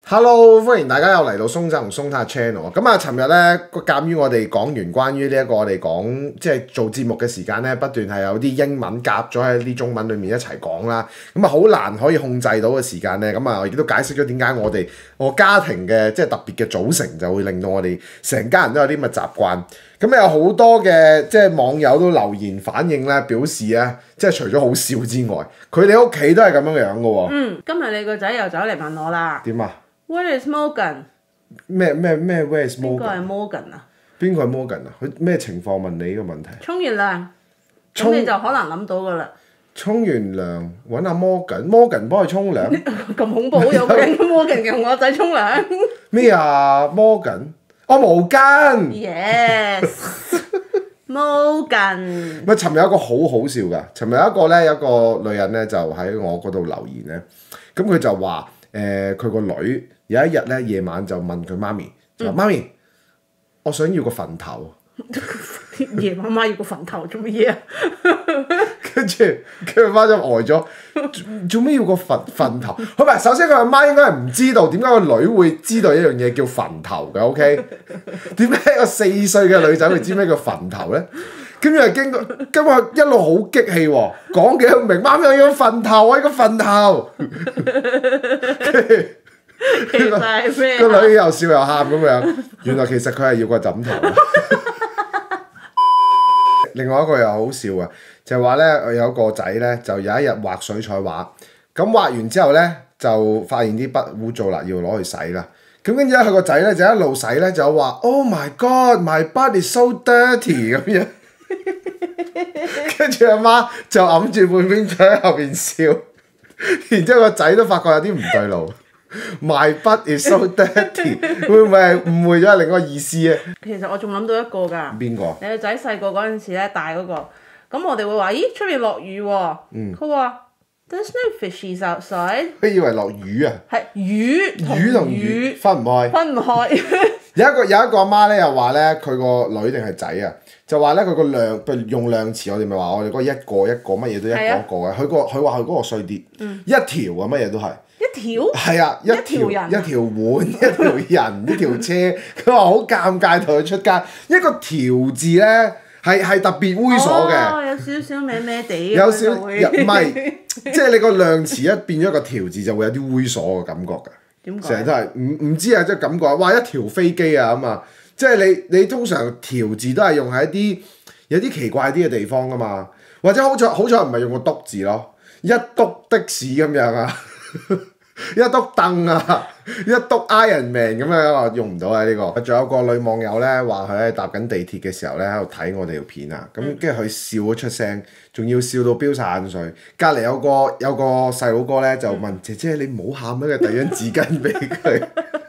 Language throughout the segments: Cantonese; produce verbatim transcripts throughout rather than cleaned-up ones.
Hello， 歡迎大家又嚟到鬆仔同鬆太 channel。咁啊，尋日咧個鑑於我哋講完關於呢一個我哋講即係做節目嘅時間咧，不斷係有啲英文夾咗喺啲中文裡面一齊講啦。咁啊，好難可以控制到嘅時間咧。咁啊，我亦都解釋咗點解我哋我家庭嘅即係特別嘅組成就會令到我哋成家人都有啲咁嘅習慣。咁有好多嘅即係網友都留言反映咧，表示咧即係除咗好笑之外，佢哋屋企都係咁樣樣嘅喎。 嗯，今日你個仔又走嚟問我啦。 點啊？ Where is Morgan？ 咩咩咩 Where is Morgan？ 邊個係 Morgan 啊？ 邊個係 Morgan 啊？佢咩情況問你呢個問題？ 沖完涼，咁你就可能諗到噶啦。 沖完涼揾阿 Morgan，Morgan 幫佢沖涼。 咁恐怖，有個人叫 Morgan 叫我仔沖涼。 咩啊 Morgan？哦，毛巾。 Yes。Morgan。 咪尋日有一個好好笑㗎，尋日有一個咧，有一個女人咧就喺我嗰度留言咧，咁佢就話誒佢個女有一日咧夜晚就問佢媽咪，就話媽咪，我想要個墳頭。 夜媽媽要個墳頭做乜嘢啊？ 跟住佢阿媽就呆咗，做咩要個墳墳頭？佢唔係首先佢阿媽應該係唔知道點解個女會知道一樣嘢叫墳頭嘅 ，OK？ 點解一個四歲嘅女仔會知咩叫墳頭咧？跟住係經過，今日一路好激氣喎，講幾明媽咪我要墳頭啊，個墳頭。 其實係咩？ 個女又笑又喊咁樣，原來其實佢係要個枕頭。另外一個又好笑啊，就係話咧，有個仔咧就有一日畫水彩畫，咁畫完之後咧就發現啲筆污糟啦，要攞去洗啦。咁跟住咧，佢個仔咧就一路洗咧就話 ：Oh my God，my body is so dirty 咁樣。跟住阿媽就揞住半邊嘴喺後邊笑，然之後個仔都發覺有啲唔對路。My butt is so dirty， 會唔會係誤會咗另一個意思啊？ 其實我仲諗到一個㗎。 邊個？ 你個仔細個嗰陣時咧，大嗰個，咁我哋會話：咦，出面落雨喎。嗯。佢話：There's no fishes outside。 佢以為落雨啊。 係魚同魚同魚魚分唔開。 分唔開。 有一個有一個阿媽咧，又話咧，佢個女定係仔啊，就話咧佢個量，譬如用量詞，我哋咪話我哋嗰個一個一個乜嘢都一個一個嘅。佢個佢話佢嗰個衰啲，一條啊乜嘢都係。 一條？ 係啊，一條一條人一條碗，一條人，一條車。佢話好尷尬同佢出街，一個條字咧係係特別猥瑣嘅。 哦，有少少咩咩地。 有少唔係，即係你個量詞一變咗個條字就會有啲猥瑣嘅感覺㗎。 點解？ 成日都係唔唔知啊，即係感覺哇一條飛機啊咁啊！即係你你通常條字都係用喺一啲有啲奇怪啲嘅地方㗎嘛，或者好彩好彩唔係用個篤字咯，一篤的士咁樣啊，一篤凳啊，一篤 Iron Man 咁樣啊，用唔到啊呢個。仲有個女網友咧話佢喺搭緊地鐵嘅時候咧喺度睇我哋條片啊，咁跟住佢笑咗出聲，仲要笑到飆晒眼水。隔離有個有個細佬哥咧就問、嗯、姐姐你唔好喊啦，佢遞張紙巾俾佢。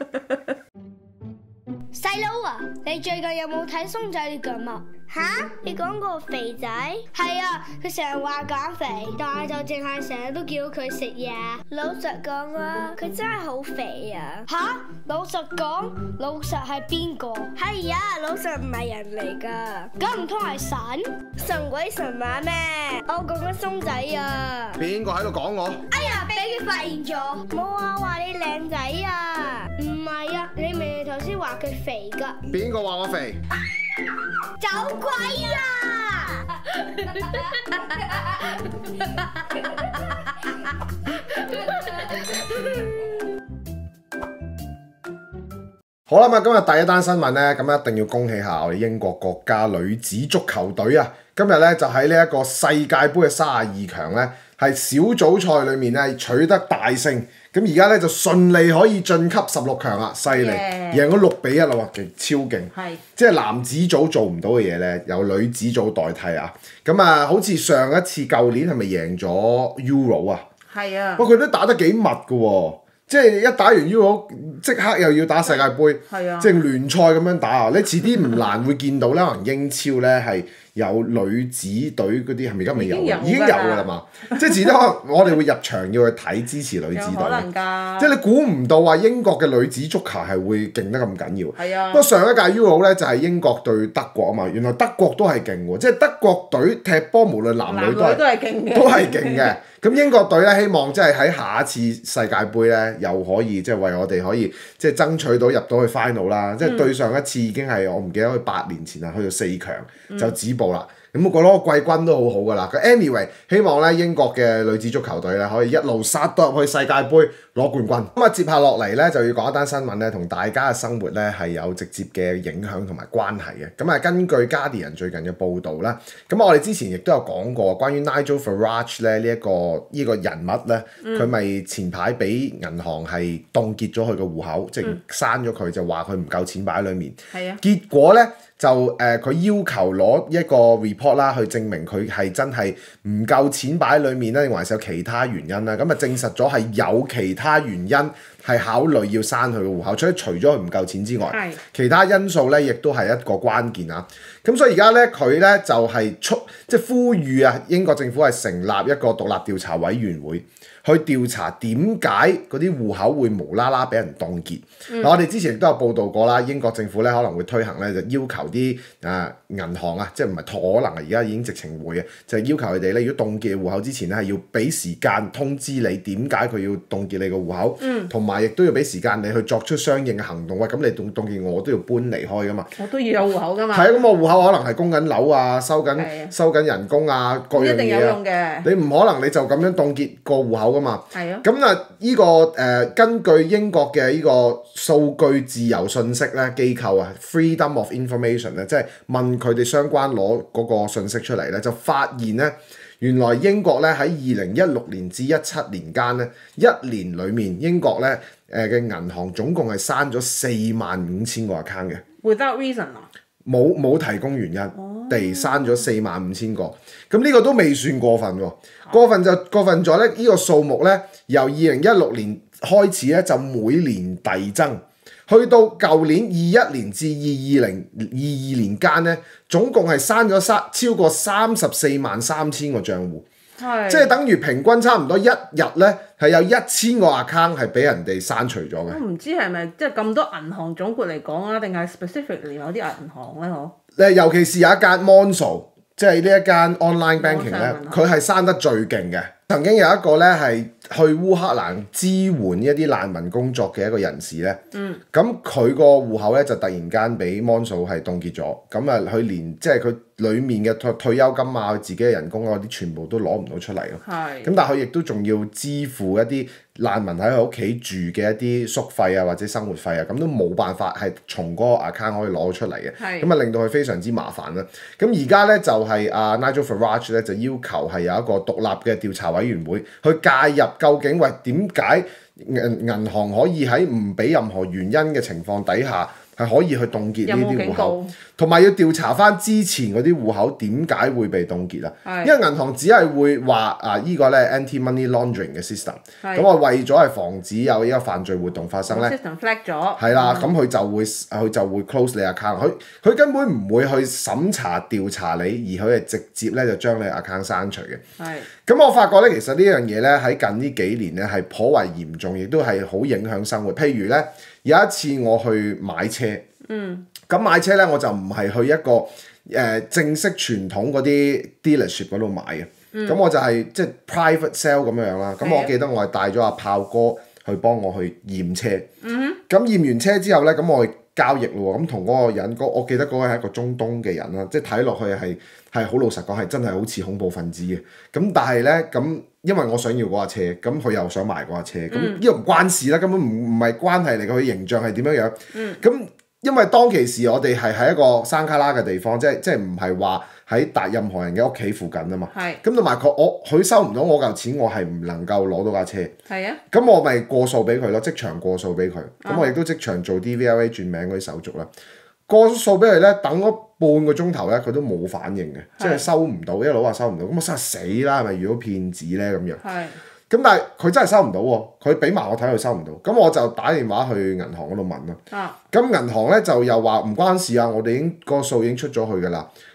細佬啊，你最近有冇睇鬆仔啲腳啊？吓？你講個肥仔？係啊，佢成日話減肥，但係就淨係成日都叫佢食嘢。老實講啊，佢真係好肥啊！吓？老實講，老實係邊個？係啊，老實唔係人嚟噶，咁唔通係神？神鬼神馬咩？我講緊鬆仔啊！ 邊個喺度講我？ 哎呀，俾佢發現咗！冇啊，話你靚仔啊！唔係啊，你明明頭先話佢肥噶。 邊個話我肥？ 走鬼啊！ 好啦嘛，今日第一單新聞咧，咁一定要恭喜下我哋英國國家女子足球隊啊！今日咧就喺呢一個世界盃嘅三十二強咧，係小組賽裏面咧取得大勝，咁而家咧就順利可以晉級十六強啦，犀利，yeah. 贏咗六比一啦喎，勁超勁！係，即係男子組做唔到嘅嘢咧，由女子組代替啊！咁啊，好似上一次舊年係咪贏咗 Euro 啊？係啊！不過佢都打得幾密㗎喎。即係一打完 Euro 即刻又要打世界盃，即係聯賽咁樣打啊！你遲啲唔難會見到啦，可能英超咧係有女子隊嗰啲，係咪而家未有已經有啊？已經有㗎啦嘛，即係只得可能我哋會入場要去睇支持女子有可隊。 能㗎。 即係你估唔到話英國嘅女子足球係會勁得咁緊要。 係啊。 不過上一屆 Euro 咧就係英國對德國啊嘛，原來德國都係勁喎，即係德國隊踢波無論男女都係都係勁嘅。 都係勁嘅。咁英國隊咧希望即係喺下一次世界盃咧又可以即係為我哋可以即係爭取到入到去 final 啦。即係對上一次已經係我唔記得佢八年前啊，去到四強就止步啦。咁我覺得個季軍都好好㗎啦。anyway， 希望咧英國嘅女子足球隊咧可以一路殺到入去世界盃攞冠軍。咁啊，接下落嚟咧就要講一單新聞咧，同大家嘅生活咧係有直接嘅影響同埋關係嘅。咁啊，根據 Guardian 最近嘅報導啦，咁我哋之前亦都有講過關於 Nigel Farage 咧呢一個呢個人物咧，佢咪、嗯、前排俾銀行係凍結咗佢嘅戶口，即係刪咗佢，就話佢唔夠錢擺喺裡面。 係啊。 結果咧。就誒，佢、呃、要求攞一個 report 啦，去證明佢係真係唔夠錢擺喺裡面咧，定還是有其他原因啦？咁啊，證實咗係有其他原因係考慮要刪佢嘅戶口，所以除咗佢唔夠錢之外， 係其他因素咧，亦都係一個關鍵啊！咁所以而家咧，佢咧就係、是、出即係呼籲啊，英國政府係成立一個獨立調查委員會。去調查點解嗰啲戶口會無啦啦俾人凍結。嗱、嗯，我哋之前亦都有報道過啦，英國政府咧可能會推行咧，就要求啲啊銀行啊，即係唔係可能啊，而家已經直情會嘅，就係、是、要求佢哋咧，如果凍結戶口之前咧，係要俾時間通知你點解佢要凍結你個戶口，同埋亦都要俾時間你去作出相應嘅行動。喂，咁你凍凍結我，我都要搬離開噶嘛。 我都要有戶口噶嘛。係啊，咁我戶口可能係供緊樓啊，收緊的收緊人工啊，各樣嘢啊。一定有用嘅。你唔可能你就咁樣凍結個戶口噶嘛。 係啊。 咁啊，依個誒、呃、根據英國嘅依個數據自由信息咧機構啊 ，Freedom of Information 咧，即係問佢哋相關攞嗰個信息出嚟咧，就發現咧，原來英國咧喺二零一六年至一七年間咧，一年裡面英國咧誒嘅銀行總共係刪咗四萬五千個 account 嘅。 Without reason 啊？ 冇冇提供原因，哦、地刪咗四萬五千個，咁呢個都未算過分喎。哦、過分就過分咗咧，呢個數目咧由二零一六年開始咧就每年遞增，去到舊年二一年至二二零二二年間咧，總共係刪咗三超過三十四萬三千個賬戶。即係等於平均差唔多一日咧，係有一千個 account 係俾人哋刪除咗嘅。 我唔知係咪即係咁多銀行總括嚟講啊，定係 specifically 有啲銀行咧？嗬？誒， 尤其是有一間 Monzo， 即係呢一間 online banking 咧，佢係刪得最勁嘅。曾經有一個咧係去烏克蘭支援一啲難民工作嘅一個人士咧，咁佢個戶口咧就突然間俾 Monzo 係凍結咗，咁啊佢連即係佢裡面嘅退退休金啊、佢自己嘅人工啊嗰啲全部都攞唔到出嚟咯。係。咁但係佢亦都仲要支付一啲難民喺佢屋企住嘅一啲宿費啊或者生活費啊，咁都冇辦法係從嗰個 account 可以攞出嚟嘅。係。咁啊令到佢非常之麻煩啦。咁而家咧就係、是、阿、啊、Nigel Farage 咧就要求係有一個獨立嘅調查委員會去介入，究竟喂點解銀銀行可以喺唔俾任何原因嘅情況底下係可以去凍結呢啲戶口，同埋要調查翻之前嗰啲戶口點解會被凍結啊？因為銀行只係會話啊，依個咧 anti-money laundering 嘅 system，咁我為咗係防止有呢個犯罪活動發生咧 ，system flag 咗， 係啦，咁佢就會佢就會 close 你 account，佢佢根本唔會去審查調查你，而佢係直接咧就將你 account 刪除嘅。係，咁我發覺咧，其實呢樣嘢咧喺近呢幾年咧係頗為嚴重，亦都係好影響生活。譬如咧，有一次我去買車。嗯，咁買車咧我就唔係去一個誒、呃、正式傳統嗰啲 dealership 嗰度買嘅，咁、嗯、我就係、是、即係 private sale 咁樣啦。咁、嗯、我記得我係帶咗阿炮哥去幫我去驗車。嗯，咁驗完車之後咧，咁我去交易咯喎。咁同嗰個人，我記得嗰個係一個中東嘅人啦，即係睇落去係係好老實講係真係好似恐怖分子嘅。咁但係咧咁。因為我想要嗰架車，咁佢又想賣嗰架車，咁呢個唔關事啦，根本唔唔係關係嚟嘅，佢形象係點樣樣？咁、嗯、因為當其時我哋係喺一個山卡拉嘅地方，即係即係唔係話喺達任何人嘅屋企附近啊嘛。係。咁同埋佢我佢收唔到我嚿錢，我係唔能夠攞到架車。係啊。咁我咪過數俾佢咯，即場過數俾佢。咁我亦都即場做啲 V L A 轉名嗰啲手續啦。過咗數俾佢咧，等咗半個鐘頭咧，佢都冇反應嘅，即係收唔到，一路話收唔到，咁我真係死啦，係咪遇到騙子咧咁樣？係。咁但係佢真係收唔到喎，佢俾埋我睇佢收唔到，咁我就打電話去銀行嗰度問咯。啊。咁銀行咧就又話唔關事啊，我哋已經個數已經出咗去㗎啦。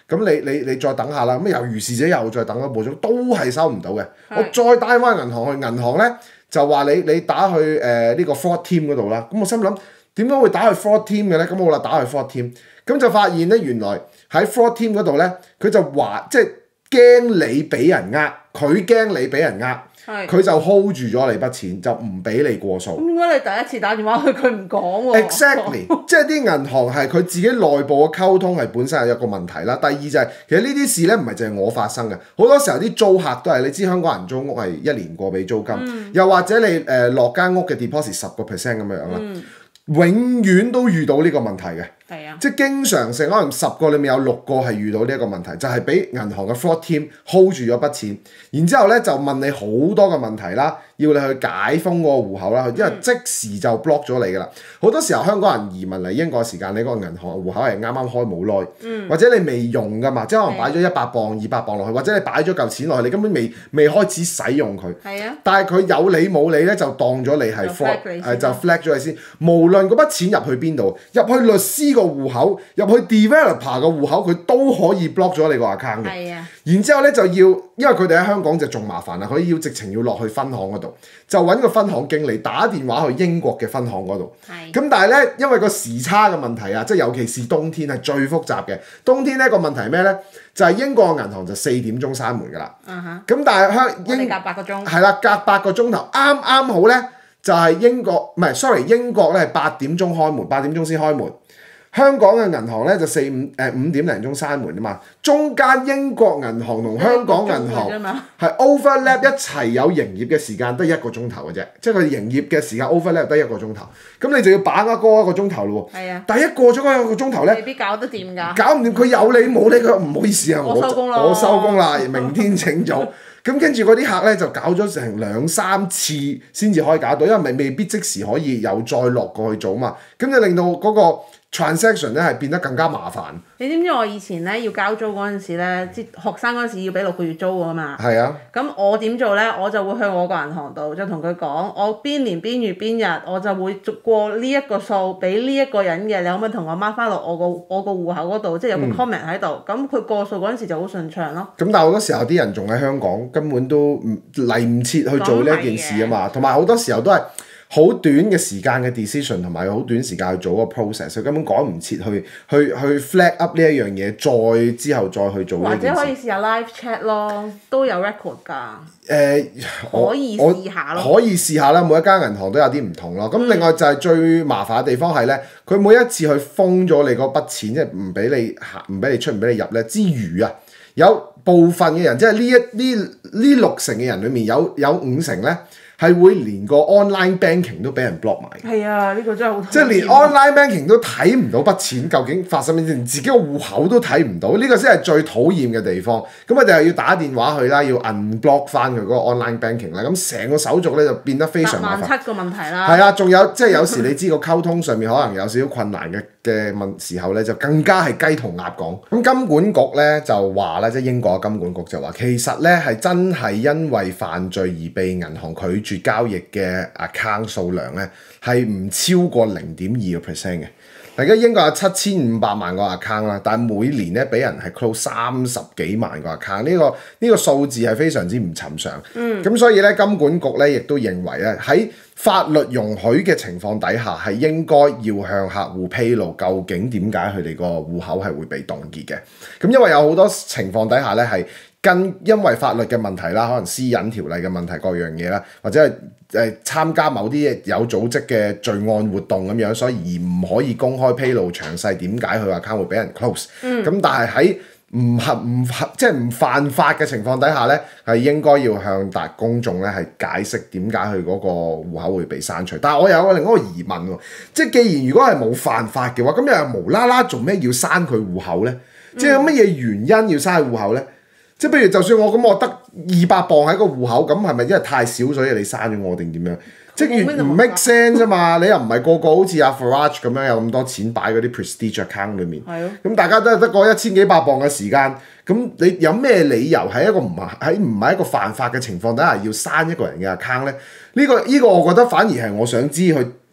咁你你你再等下啦，咁又如是者又再等多步鐘，都係收唔到嘅。我再打翻銀行去，銀行咧就話你你打去誒呢、呃這個 fraud team 嗰度啦。咁我心諗點解會打去 fraud team 嘅咧？咁我啦打去 fraud team，咁就發現咧原來喺 fraud team 嗰度咧，佢就話即係驚你俾人呃，佢驚你俾人呃。佢就 hold 住咗你筆錢，就唔俾你過數。 咁點解你第一次打電話去佢唔講喎 ？Exactly，即係啲銀行係佢自己內部嘅溝通係本身係有一個問題啦。第二就係、是、其實呢啲事咧唔係淨係我發生嘅，好多時候啲租客都係你知香港人租屋係一年過俾租金，嗯、又或者你誒落間屋嘅 deposit 十個 percent 咁樣啦，嗯、永遠都遇到呢個問題嘅。 係啊， 即係經常性可能十個裡面有六個係遇到呢一個問題，就係、是、俾銀行嘅 fraud team hold 住咗筆錢，然之後咧就問你好多嘅問題啦，要你去解封嗰個戶口啦，因為即時就 block 咗你㗎啦。好多時候香港人移民嚟英國嘅時間，你嗰個銀行戶口係啱啱開冇耐，嗯、或者你未用㗎嘛，即係可能擺咗一百磅、二百磅落去，或者你擺咗嚿錢落去，你根本未未開始使用佢。 係啊， 但係佢有理冇理咧，就當咗你係 fraud， 誒就 flag 咗你先。無論嗰筆錢入去邊度，入去律師個戶口，入去 developer 個戶口，佢都可以 block 咗你個 account 嘅。 係啊， 然之後咧就要，因為佢哋喺香港就仲麻煩啦，佢要直情要落去分行嗰度，就揾個分行經理打電話去英國嘅分行嗰度。係。咁但係咧，因為個時差嘅問題啊，即係尤其是冬天係最複雜嘅。冬天咧個問題係咩咧？就係英國嘅銀行就四點鐘閂門㗎啦。嗯哼。咁但係香英隔八個鐘。係啦，隔八個鐘頭，啱啱好咧，就係英國唔係，sorry，英國咧係八點鐘開門，八點鐘先開門。香港嘅銀行咧就四五誒五點零鐘閂門啊嘛，中間英國銀行同香港銀行係 overlap 一齊有營業嘅時間得一個鐘頭嘅啫，即係佢營業嘅時間 overlap 得一個鐘頭，咁你就要把握嗰一個鐘頭咯喎。係啊，但係一過咗嗰一個鐘頭咧， 未必搞得掂㗎。 搞唔掂，佢有理冇理，佢唔好意思啊， 我收工啦， 我收工啦，明天請早。咁跟住嗰啲客咧就搞咗成兩三次先至可以搞到，因為未未必即時可以又再落過去做嘛，咁就令到嗰個 transaction 咧係變得更加麻煩。 你知唔知我以前咧要交租嗰陣時咧，即學生嗰陣時要俾六個月租㗎嘛？ 係啊。咁我點做咧？我就會去我個銀行度，就同佢講，我邊年邊月邊日，我就會逐過呢一個數俾呢一個人嘅，你可唔可以同我 mark 翻落我個我個戶口嗰度，即係有個 comment 喺度，咁佢、嗯、過數嗰陣時就好順暢咯。咁但係好多時候啲人仲喺香港，根本都唔嚟唔切去做呢一件事啊嘛，同埋好多時候都係好短嘅時間嘅 decision 同埋好短時間去做嗰個 process，佢根本趕唔切去去去 flag up 呢一樣嘢，再之後再去做呢件事。或者可以試下 live chat 咯，都有 record 㗎。誒、呃，可以試下咯。可以試下啦，每一間銀行都有啲唔同咯。咁、嗯、另外就係最麻煩嘅地方係咧，佢每一次去封咗你嗰筆錢，即係唔俾你行、唔俾你出、唔俾你入咧之餘啊，有部分嘅人即係呢一呢呢六成嘅人裡面有有五成咧。係會連個 online banking 都俾人 block 埋。係啊，呢、呢個真係好。即係連 online banking 都睇唔到筆錢究竟發生咩事，連自己個戶口都睇唔到，呢、呢個先係最討厭嘅地方。咁我哋又要打電話去啦，要 unblock 翻佢嗰個 online banking 啦。咁成個手續咧就變得非常麻煩。八萬七個問題啦。係啊，仲有即係有時你知個溝通上面可能有少少困難嘅嘅問時候咧，就更加係雞同鴨講。咁金管局咧就話咧，即係英國嘅金管局就話，其實咧係真係因為犯罪而被銀行拒絕交易嘅 account 數量咧係唔超過零點二個 percent 嘅。而家英國有七千五百萬個 account 啦，但係每年咧俾人係 close 三十幾萬個 account，呢個呢個數字係非常之唔尋常。嗯，咁所以咧金管局咧亦都認為咧喺法律容許嘅情況底下係應該要向客戶披露究竟點解佢哋個戶口係會被凍結嘅。咁因為有好多情況底下咧係跟因為法律嘅問題啦，可能私隱條例嘅問題各樣嘢啦，或者係誒參加某啲有組織嘅罪案活動咁樣，所以而唔可以公開披露詳細點解佢 account 會俾人 close。嗯。咁但係喺唔合唔合即係唔犯法嘅情況底下咧，係應該要向大公眾咧係解釋點解佢嗰個戶口會被刪除。但係我有另一個疑問喎，即係既然如果係冇犯法嘅話，咁又無啦啦做咩要刪佢戶口咧？嗯、即係有乜嘢原因要刪佢戶口咧？即係譬如就算我咁，我得二百磅喺個戶口，咁係咪因為太少所以你刪咗我定點樣？即係唔 make sense 啫嘛！你又唔係個個好似阿 Farage 咁樣有咁多錢擺嗰啲 prestige account 裏面。係咯。咁大家都係得個一千幾百磅嘅時間，咁你有咩理由喺一個唔係喺唔係一個犯法嘅情況底下要刪一個人嘅 account 咧？呢個呢個我覺得反而係我想知佢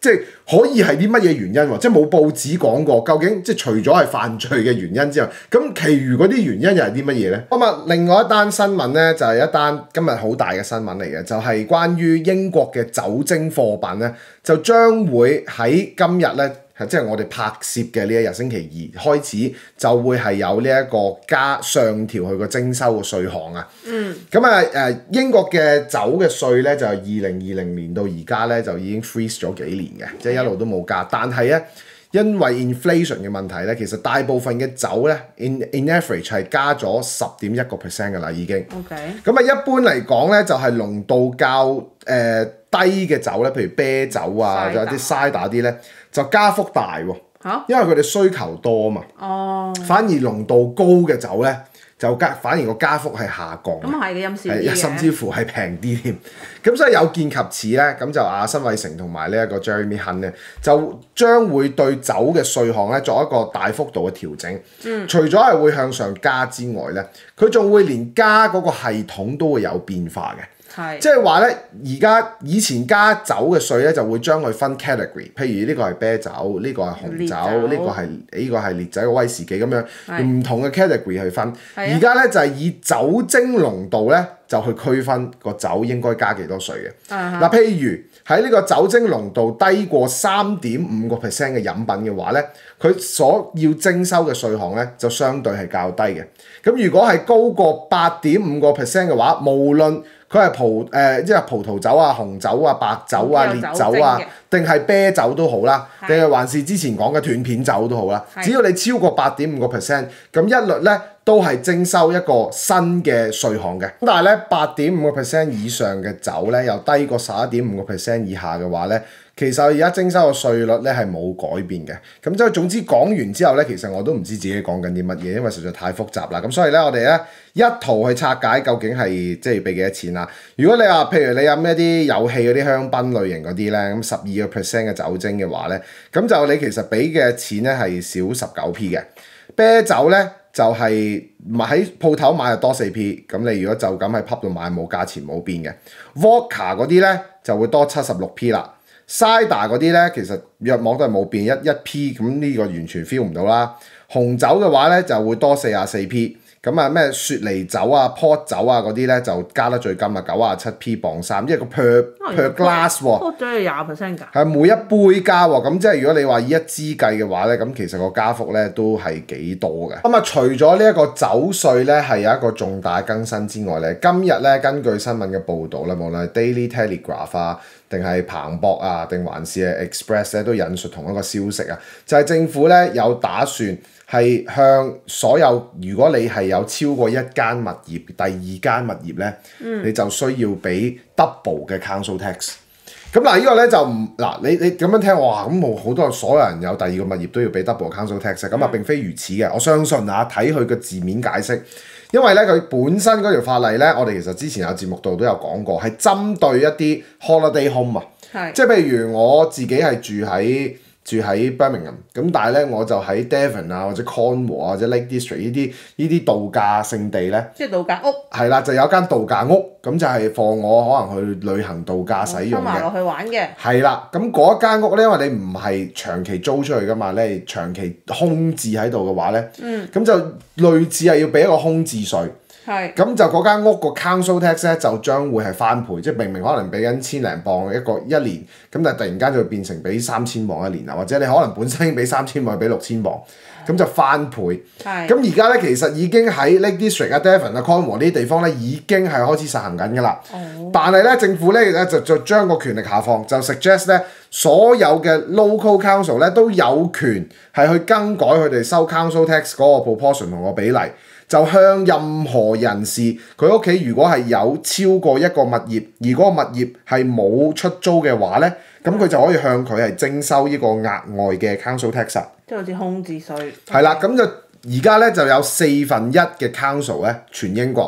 即係可以係啲乜嘢原因喎？即係冇報紙講過，究竟即係除咗係犯罪嘅原因之外，咁其餘嗰啲原因又係啲乜嘢咧？咁啊，另外一單新聞咧就係、是、一單今日好大嘅新聞嚟嘅，就係、是、關於英國嘅酒精貨品咧，就將會喺今日咧。即係我哋拍攝嘅呢一日星期二開始就會係有呢一個加上調佢個徵收嘅稅項啊。嗯。咁啊誒英國嘅酒嘅稅咧就係二零二零年到而家咧就已經 freeze 咗幾年嘅，即係一路都冇加。但係咧因為 inflation 嘅問題咧，其實大部分嘅酒咧 in in average 係加咗十點一個 percent 㗎啦已經。OK。咁啊一般嚟講咧就係濃度較誒、呃、低嘅酒咧，譬如啤酒啊，或者啲 cider 啲咧。就加幅大喎、啊，因為佢哋需求多啊嘛。哦。反而濃度高嘅酒咧，就加反而個加幅係下降。咁係嘅，陰少啲嘅。甚至乎係平啲添。咁所以有見及此咧，咁就阿辛偉誠同埋呢一個 Jeremy Hunt 咧，就將會對酒嘅稅項咧作一個大幅度嘅調整。嗯。除咗係會向上加之外咧，佢仲會連加嗰個系統都會有變化嘅。即係話咧，而家以前加酒嘅稅咧，就會將佢分 category，譬如呢個係啤酒，呢、呢個係紅酒，呢個係呢個係烈酒嘅威士忌咁樣，用唔同嘅 category 去分。而家咧就係、係、以酒精濃度咧就去區分個酒應該加幾多稅嘅。嗱、uh-huh. 譬如喺呢個酒精濃度低過三點五個 percent 嘅飲品嘅話咧，佢所要徵收嘅稅項咧就相對係較低嘅。咁如果係高過八點五個 percent 嘅話，無論佢係葡誒，即係葡萄酒啊、紅酒啊、白酒啊、烈酒啊，定係啤酒都好啦，定係還是之前講嘅斷片酒都好啦。只要你超過八點五個 percent，咁一律咧都係徵收一個新嘅稅項嘅。咁但係咧八點五個 percent 以上嘅酒咧，又低過十一點五個 percent 以下嘅話咧，其實而家徵收嘅稅率咧係冇改變嘅。咁即係總之講完之後咧，其實我都唔知自己講緊啲乜嘢，因為實在太複雜啦。咁所以咧，我哋咧一圖去拆解究竟係即係俾幾多錢啦。如果你話譬如你飲一啲有氣嗰啲香檳類型嗰啲咧，咁十二個 percent 嘅酒精嘅話咧，咁就你其實俾嘅錢咧係少十九 p 嘅。啤酒咧就係喺鋪頭買就多四 p， 咁你如果就咁喺 pub 度買冇價錢冇變嘅。Vodka 嗰啲咧就會多七十六 p 啦。Cider 嗰啲咧其實約莫都係冇變一一 p， 咁呢個完全 feel 唔到啦。紅酒嘅話咧就會多四十四 p。咁啊咩雪梨酒啊、port 酒啊嗰啲咧就加得最金啊，九十七 p 磅三，即係個 per per glass 喎。port 酒係廿 percent 㗎。係每一杯加喎，咁即係如果你話以一支計嘅話咧，咁其實個加幅咧都係幾多嘅。咁啊，除咗呢一個酒稅咧係有一個重大更新之外咧，今日咧根據新聞嘅報導咧，無論係 Daily Telegraph 啊，定係彭博啊，定還是係 Express 咧，都引述同一個消息啊，就係、是、政府咧有打算。係向所有如果你係有超過一間物業，第二間物業咧、嗯，你就需要俾 double 嘅 council tax。咁嗱，呢個咧就唔嗱，你你咁樣聽哇，咁冇好多所有人有第二個物業都要俾 double council tax，咁啊並非如此嘅。我相信啊，睇佢個字面解釋，因為咧佢本身嗰條法例咧，我哋其實之前有節目度都有講過，係針對一啲 holiday home 啊，即係譬如我自己係住喺。住喺 Birmingham， 咁但係咧我就喺 Devon 啊或者 Cornwall 啊或者 Lake District 呢啲呢啲度假勝地咧，即係度假屋，係啦，就有間度假屋，咁就係放我可能去旅行度假使用嘅，埋落去玩嘅，係啦，咁嗰一間屋咧，因為你唔係長期租出去噶嘛，你係長期空置喺度嘅話咧，嗯，咁就類似係要俾一個空置稅。係，咁就嗰間屋個 council tax 咧就將會係翻倍，即係明明可能俾緊千零磅一個一年，咁但係突然間就會變成俾三千磅一年啊，或者你可能本身已經俾三千磅，俾六千磅，咁就翻倍。係，咁而家咧其實已經喺 Lake District 啊、Devon 啊、Cornwall 呢啲地方咧已經係開始實行緊㗎啦。哦。但係咧政府咧就就將個權力下放，就 suggest 咧所有嘅 local council 咧都有權係去更改佢哋收 council tax 嗰個 proportion 同個比例。就向任何人士，佢屋企如果係有超過一個物業，而嗰個物業係冇出租嘅話咧，咁佢就可以向佢係徵收呢個額外嘅 council tax。即係好似空置稅。係啦，咁就而家咧就有四分一嘅 council 咧，全英國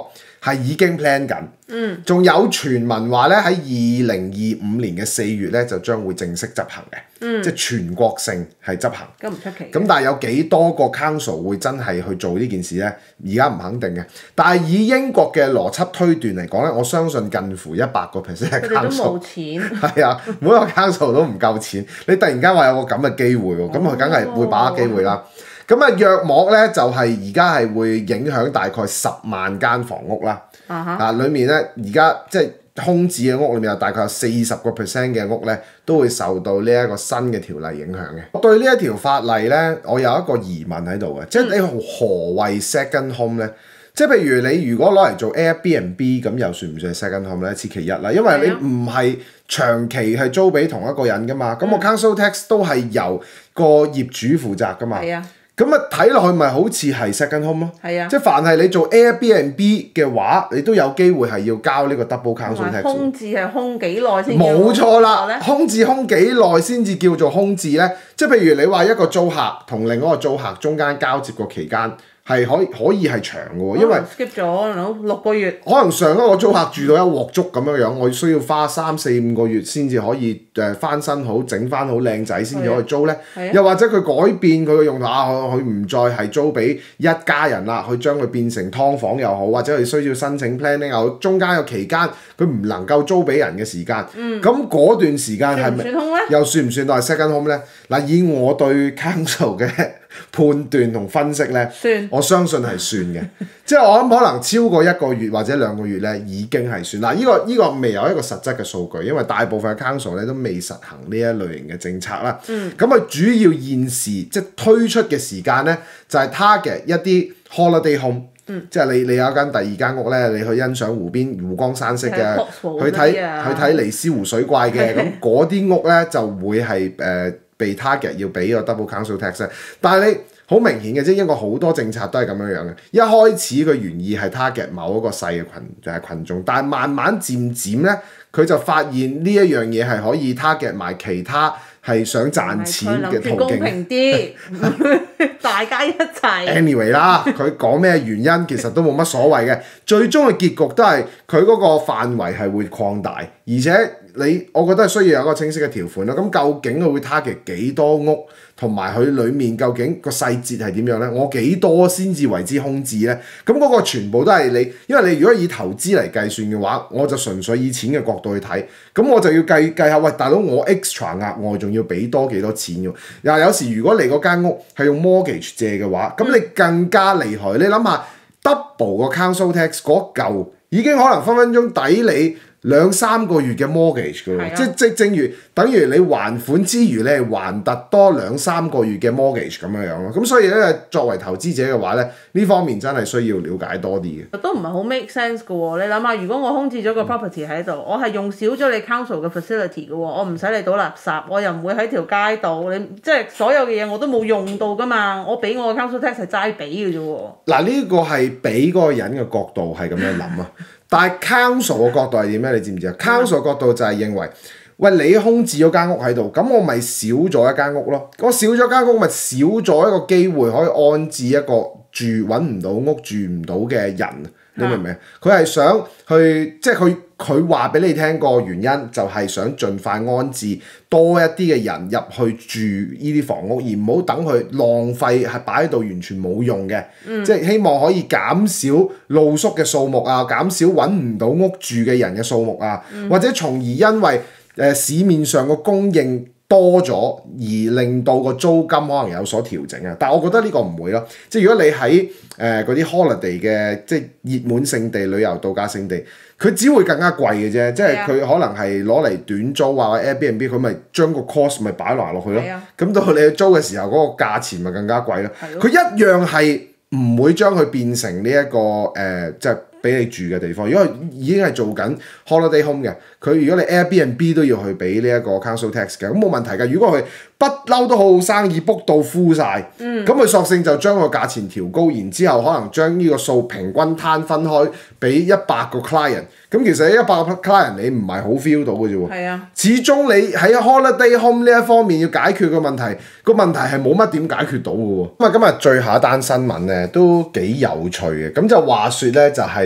係已經 plan 緊。嗯，仲有傳聞話咧喺二零二五年嘅四月咧就將會正式執行嘅，嗯、即係全國性係執行。 咁唔出奇。 咁但係有幾多個 council 會真係去做呢件事咧？而家唔肯定嘅。但係以英國嘅邏輯推斷嚟講咧，我相信近乎一百個 percent 嘅 council。佢哋都冇錢。 係啊，每一個 council 都唔夠錢。你突然間話有個咁嘅機會喎，咁佢梗係會把握機會啦。咁啊，約莫咧就係而家係會影響大概十萬間房屋啦。Uh huh. 啊，裡面咧而家即係空置嘅屋裏面有大概有四十個 percent 嘅屋咧都會受到呢一個新嘅條例影響嘅。對呢一條法例咧，我有一個疑問喺度嘅，即係你何謂 second home 咧？即係譬如你如果攞嚟做 Airbnb 咁，又算唔算係 second home 咧？此其一啦，因為你唔係長期係租俾同一個人噶嘛，咁個 council tax 都係由個業主負責噶嘛。 係啊。 咁啊睇落去咪好似係 second home 咯， 係啊， 即係凡係你做 Airbnb 嘅話，你都有機會係要交呢個 double council tax。空置係空幾耐先？ 冇錯啦，空置空幾耐先至叫做空置咧？即係譬如你話一個租客同另一個租客中間交接個期間係可以可以係長嘅喎，因為 skip 咗六個月。可能上一個租客住到一鑊粥咁樣樣，我需要花三四五個月先至可以誒翻新好、整翻好靚仔先至可以租咧。又或者佢改變佢嘅用途啊，佢唔再係租俾一家人啦，佢將佢變成劏房又好，或者佢需要申請 planning 又好，中間嘅期間佢唔能夠租俾人嘅時間，咁嗰、嗯、段時間係咪又算唔算到係 second home 咧？嗱，以我對 council 嘅判斷同分析咧， 算我相信係算嘅，即係我諗可能超過一個月或者兩個月咧已經係算。嗱，呢個呢個未有一個實質嘅數據，因為大部分嘅 council 咧都未實行呢一類型嘅政策啦。咁佢、嗯、主要現時即係推出嘅時間咧，就係 target 一啲 holiday home，、嗯、即係你你有一間第二間屋咧，你去欣賞湖邊湖光山色嘅，去睇去睇尼斯湖水怪嘅，咁嗰啲屋咧就會係誒。呃被 target 要俾個 double council tax， 但係你好明顯嘅，即係英國好多政策都係咁樣樣嘅。一開始佢原意係 target 某一個細嘅群就係羣眾，但係慢慢漸漸咧，佢就發現呢一樣嘢係可以 target 埋其他係想賺錢嘅途徑。 公平啲，大家一齊。 anyway 啦，佢講咩原因其實都冇乜所謂嘅，最終嘅結局都係佢嗰個範圍係會擴大，而且。你我覺得係需要有一個清晰嘅條款啦。咁究竟佢會 target 幾多屋，同埋佢裡面究竟個細節係點樣咧？我幾多先至為之空置咧？咁嗰個全部都係你，因為你如果以投資嚟計算嘅話，我就純粹以錢嘅角度去睇，咁我就要計計下，喂大佬，我 extra 額外仲要俾多幾多錢㗎？嗱，有時如果你嗰間屋係用 mortgage 借嘅話，咁你更加厲害。你諗下 double 個 council tax 嗰嚿已經可能分分鐘抵你兩三個月嘅 mortgage 㗎喎，啊、即即正如等於你還款之餘，你係還突多兩三個月嘅 mortgage 咁樣樣咯。咁所以咧，作為投資者嘅話咧，呢方面真係需要了解多啲嘅。 都唔係好 make sense 㗎喎。你諗下，如果我空置咗個 property 喺度，嗯、我係用少咗你 council 嘅 facility 㗎喎，我唔使你倒垃圾，我又唔會喺條街度，你即係所有嘅嘢我都冇用到㗎嘛。我俾我嘅 council tax 係齋俾嘅啫喎。嗱， 呢個係俾嗰個人嘅角度係咁樣諗啊。但係 council 嘅角度係點咧？你知唔知啊？council 嘅角度就係認為，喂，你空置咗間屋喺度，咁我咪少咗一間屋咯。我少咗間屋，咪少咗一個機會可以安置一個住揾唔到屋住唔到嘅人。你明唔明？佢係想去，即係佢佢話俾你聽個原因，就係想盡快安置多一啲嘅人入去住呢啲房屋，而唔好等佢浪費係擺喺度完全冇用嘅。嗯、即係希望可以減少露宿嘅數目啊，減少揾唔到屋住嘅人嘅數目啊，嗯、或者從而因為誒、呃、市面上個供應多咗而令到個租金可能有所調整啊，但係我覺得呢個唔會咯。即係如果你喺誒嗰啲 holiday 嘅即係熱門勝地、旅遊度假勝地，佢只會更加貴嘅啫。即係佢可能係攞嚟短租啊，或者 Airbnb，佢咪將個 cost 咪擺埋落去咯。咁到你去租嘅時候，嗰個價錢咪更加貴咯。佢一樣係唔會將佢變成呢一個誒即係俾你住嘅地方。如果佢已經係做緊 holiday home 嘅，佢如果你 Airbnb 都要去俾呢一個 council tax 嘅，咁冇問題㗎。如果佢不嬲都好好生意 book 到 full 晒，咁佢、嗯、索性就將個價錢調高，然之後可能將呢個數平均攤分開俾一百個 client。咁其實一百個 client 你唔係好 feel 到嘅啫喎。係啊，始終你喺 holiday home 呢一方面要解決個問題，個問題係冇乜點解決到嘅喎。咁啊，今日最後一單新聞咧都幾有趣嘅。咁就話説咧，就係、是、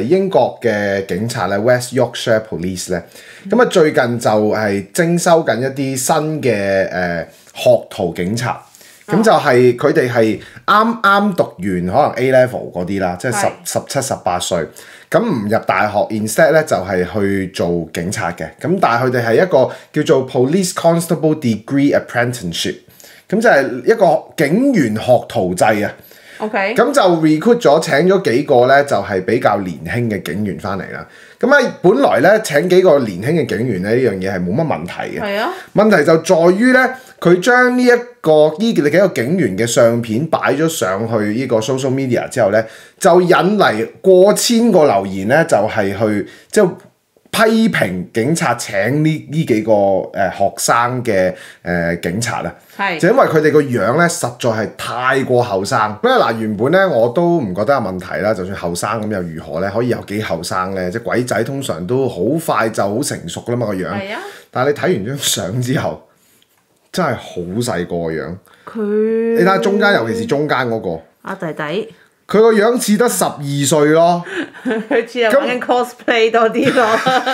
英國嘅警察咧 West Yorkshire Police 咧，咁啊最近就係徵收緊一啲新嘅誒、呃、學徒警察。咁就係佢哋係啱啱讀完可能 A level 嗰啲啦，即係十十七十八歲，咁唔入大學 instead 咧就係去做警察嘅。咁但係佢哋係一個叫做 Police Constable Degree Apprenticeship， 咁就係一個警員學徒制啊。 OK， 咁就 recruit 咗請咗幾個咧，就係比較年輕嘅警員翻嚟啦。咁啊，本來咧請幾個年輕嘅警員咧，呢樣嘢係冇乜問題嘅。 係啊， 問題就在於咧，佢將呢一個呢幾個警員嘅相片擺咗上去呢個 social media 之後咧，就引嚟過千個留言咧，就係、是、去即係批評警察請呢呢幾個誒、呃、學生嘅誒、呃、警察啊。 係就因為佢哋個樣咧，實在係太過後生。咁啊嗱，原本咧我都唔覺得有問題啦。就算後生咁又如何咧？可以有幾後生咧？即係鬼仔通常都好快就好成熟噶啦嘛個樣。 係啊。 但係你睇完張相之後，真係好細個個樣。 佢你睇下中間，尤其是中間嗰個阿弟弟， 佢個樣似得十二歲咯。 佢似係玩緊 cosplay 多啲咯。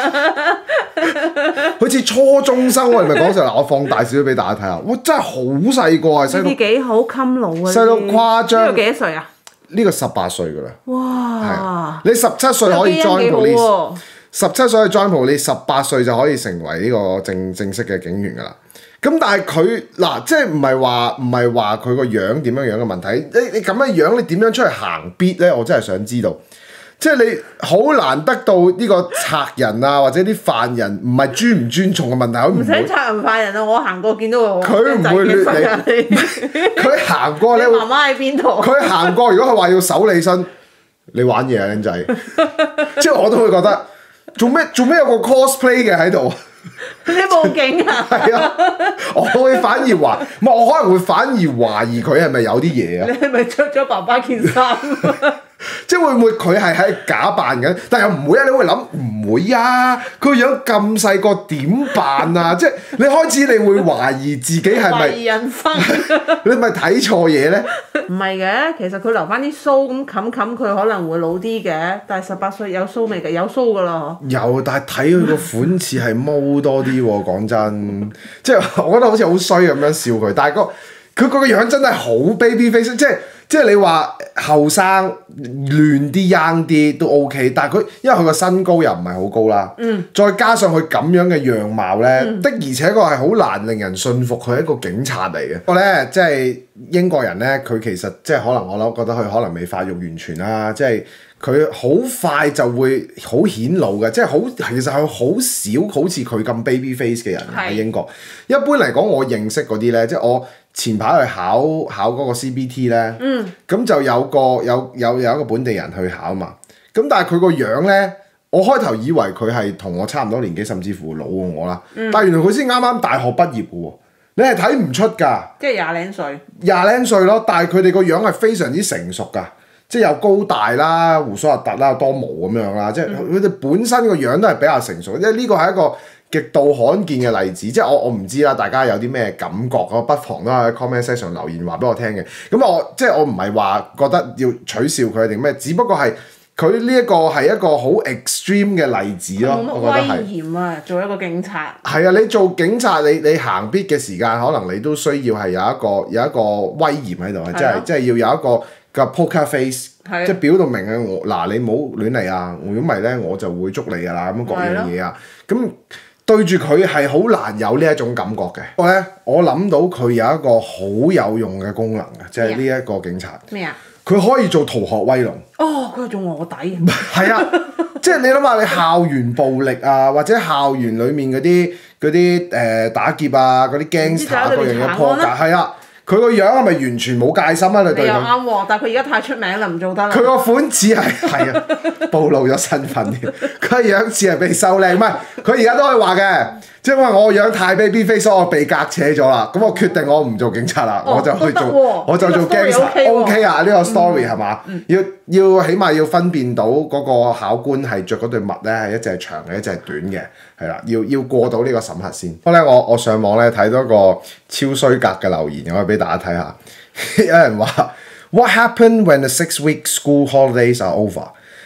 好似初中生喎，你咪講實嗱，我放大少少俾大家睇下，哇！真係好細個啊，細到呢啲幾好襟老啊！ 細到誇張。 呢個幾多歲啊？ 呢個十八歲噶啦。 哇！ 你十七歲可以 join police，十七歲可以 join police，十八歲就可以成為呢個正正式嘅警員噶啦。咁但係佢嗱，即係唔係話唔係話佢個樣點樣樣嘅問題？你你咁樣樣，你點樣出去行 beat 咧？我真係想知道。即係你好難得到呢個賊人啊，或者啲犯人唔係尊唔尊重嘅問題， 唔使賊人犯人啊！我行過見到佢， 佢唔會掠你。佢行過你， 你媽媽喺邊度？ 佢行過，如果佢話要搜你身，你玩嘢啊，僆仔！即係我都會覺得做咩做咩有個 cosplay 嘅喺度？ 你報警啊？ 係啊，我會反而話，唔係我可能會反而懷疑佢係咪有啲嘢啊？ 你係咪着咗爸爸件衫？ 即係會唔會佢係喺假扮緊？但又唔會啊！你會諗唔會啊？佢個樣咁細個點扮啊？即係你開始你會懷疑自己係咪？ 懷疑人生。 你咪睇錯嘢咧？ 唔係嘅，其實佢留翻啲須咁冚冚，佢可能會老啲嘅。但係十八歲有須未㗎？有須㗎啦。 有，但係睇佢個款似係毛多啲喎。講真，即係我覺得好似好衰咁樣笑佢，但係個佢個樣真係好 baby face，即係。即係你話後生亂啲 young 啲都 OK， 但係佢因為佢個身高又唔係好高啦，嗯、再加上佢咁樣嘅樣貌咧，嗯、的而且確係好難令人信服佢係一個警察嚟嘅。不過咧，即係英國人咧，佢其實即係可能我諗覺得佢可能未發育完全啦，即係佢好快就會好顯老嘅，即係好其實係好少好似佢咁 baby face 嘅人喺英國。一般嚟講，我認識嗰啲咧，即係我。前排去考考嗰個 C B T 咧，咁、嗯、就有個有有有一個本地人去考嘛，咁但係佢個樣咧，我開頭以為佢係同我差唔多年紀，甚至乎老過我啦，嗯、但係原來佢先啱啱大學畢業嘅喎，你係睇唔出㗎， 即係廿零歲， 廿零歲咯，但係佢哋個樣係非常之成熟㗎，即係又高大啦，鬍鬚又突啦，多毛咁樣啦，即係佢哋本身個樣都係比較成熟，因為呢個係一個極度罕見嘅例子，即係我我唔知啦，大家有啲咩感覺啊？不妨都喺 comment section 留言話俾我聽嘅。咁我即係我唔係話覺得要取笑佢定咩，只不過係佢呢一個係一個好 extreme 嘅例子咯。我覺得係。 威嚴啊！做一個警察。係啊，你做警察，你你行 beat 嘅時間，可能你都需要係有一個有一個威嚴喺度，係即係即係要有一個個 poker face，即係表到明啊！我嗱你唔好亂嚟啊！如果唔係咧，我就會捉你㗎啦！咁樣各樣嘢啊，咁。對住佢係好難有呢一種感覺嘅。不過咧，我諗到佢有一個好有用嘅功能嘅，即係呢一個警察。 咩啊？ 佢可以做逃學威龍。 哦，佢係做臥底。 係啊，即係你諗下，你校園暴力啊，或者校園裡面嗰啲嗰啲誒打劫啊，嗰啲 gangster 嗰樣嘅破解，係啊。佢個樣係咪完全冇戒心啊？你對佢？你又啱喎，但係佢而家太出名啦，唔做得啦。 佢個款似係係啊，暴露咗身份添。佢個樣似係被收靚，唔係佢而家都可以話嘅，即係因為我個樣太 baby face，所以我被隔扯咗啦。咁我決定我唔做警察啦， 哦、 我就去做， 哦、 我就做 gangster。O K 啊，呢個 story 係嘛？要要起碼要分辨到嗰個考官係着嗰對襪咧係一隻係長嘅，一隻係短嘅，係啦，要要過到呢個審核先。不過咧，我我上網咧睇到一個超衰格嘅留言，我可以俾大家睇下。有人話 What happened when the six-week school holidays are over？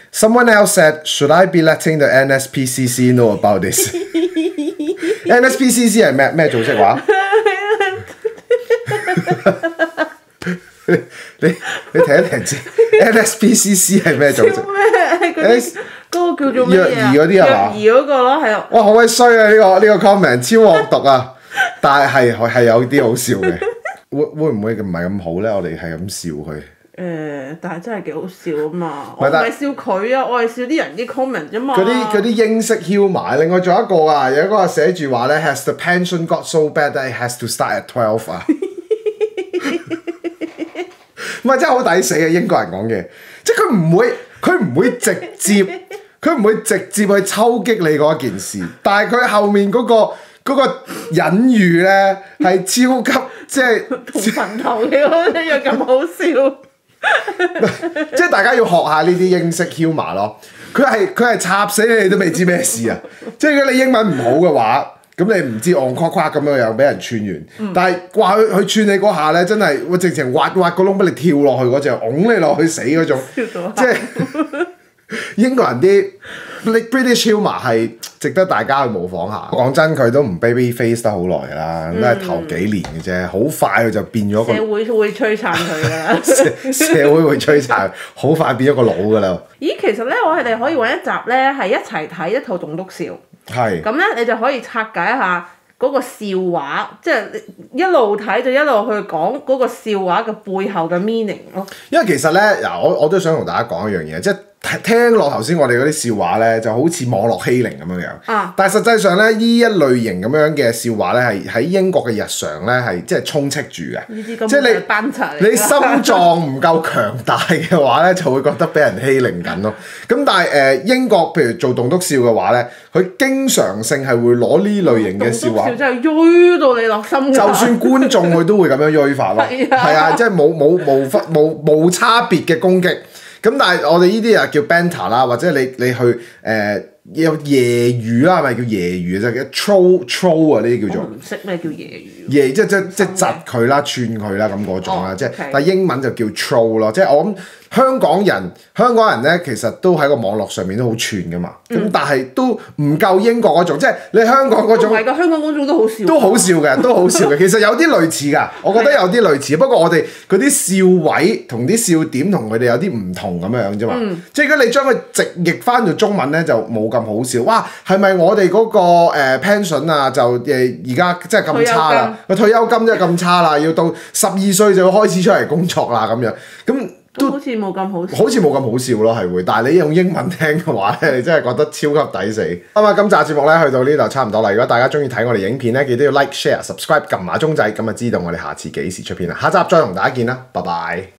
Someone else said, should I be letting the N S P C C know about this？N S P C C 係咩咩組織話？你你你停一停先 ，N S P C C 係咩組織？ 咩？嗰啲嗰個叫做咩嘢啊？ 虐兒嗰啲係嘛？ 虐兒嗰個咯，係啊。 哇，好鬼衰啊！呢、這個呢、這個 comment 超惡毒啊！但係係係有啲好笑嘅，會會唔會唔係咁好咧？我哋係咁笑佢。 誒，但係真係幾好笑啊嘛！ 唔係但我唔係笑佢啊，我係笑啲人啲 comment 啫嘛。 嗰啲嗰啲英式 humour，另外仲有一個啊，有一個寫住話咧，Has the pension got so bad that it has to start at twelve 啊？唔係真係好抵死嘅英國人講嘢，即係佢唔會佢唔會直接佢唔會直接去抽擊你嗰件事，但係佢後面嗰、嗰個嗰、嗰個隱喻咧係超級即係同墳頭嘅嗰一樣咁好笑。 即係大家要學下呢啲英式 humour 咯，佢係佢係插死你，你都未知咩事啊！即係如果你英文唔好嘅話，咁你唔知戇夸夸咁樣又俾人串完，嗯、但係話佢佢串你嗰下咧，真係我直情挖挖個窿俾你跳落去嗰隻，擁你落去死嗰種，即係英國人啲 British humour 係值得大家去模仿下。講真，佢都唔 baby face 得好耐㗎啦，都係頭幾年嘅啫，好快佢就變咗個社會會摧殘佢㗎啦。 社社會會摧殘，好快變咗個佬㗎啦。 咦，其實咧，我哋可以揾一集咧，係一齊睇一套棟篤笑。 係。 咁咧，你就可以拆解一下嗰個笑話，即係一路睇就一路去講嗰個笑話嘅背後嘅 meaning 咯。 因為其實咧，嗱，我我都想同大家講一樣嘢，即係聽落頭先我哋嗰啲笑話咧，就好似網絡欺凌咁樣樣。 啊！ 但係實際上咧，呢一類型咁樣嘅笑話咧，係喺英國嘅日常咧，係即係充斥住嘅。 呢啲咁即係你班齊嚟㗎你心臟唔夠強大嘅話咧，就會覺得俾人欺凌緊咯。咁但係誒、呃、英國譬如做棟篤笑嘅話咧，佢經常性係會攞呢類型嘅笑話。 棟篤笑真係鋥到你落心㗎。 就算觀眾佢都會咁樣鋥法咯，係啊，即係冇冇冇分冇冇差別嘅攻擊。咁但係我哋呢啲啊叫 banter 啦，或者你你去誒、呃、有揶揄啦，係咪叫揶揄就叫 troll troll 啊？呢啲叫做。我唔識咩叫揶揄。揶即即即窒佢啦、串佢啦咁嗰種啦，即係、哦 okay. 但係英文就叫 troll 咯，即係我諗。香港人香港人咧，其實都喺個網絡上面都好串噶嘛，咁、嗯、但係都唔夠英國嗰種，即係你香港嗰種。唔係㗎，香港嗰種都好笑。都好笑嘅，都好笑嘅。其實有啲類似㗎，我覺得有啲類似，不過我哋嗰啲笑位同啲笑點同佢哋有啲唔同咁樣啫嘛。嗯、即係如果你將佢直譯翻做中文咧，就冇咁好笑。哇，係咪我哋嗰、嗰個、呃、pension 啊，就誒而家即係咁差啦？個退休金真係咁差啦，要到十二歲就要開始出嚟工作啦咁樣咁。都好似冇咁好笑，好似冇咁好笑咯，係會。但係你用英文聽嘅話咧，你真係覺得超級抵死。咁啊，今集節目咧去到呢度差唔多啦。如果大家中意睇我哋影片咧，記得要 like、share、subscribe、撳埋鐘仔，咁啊知道我哋下次幾時出片啦。下集再同大家見啦，拜拜。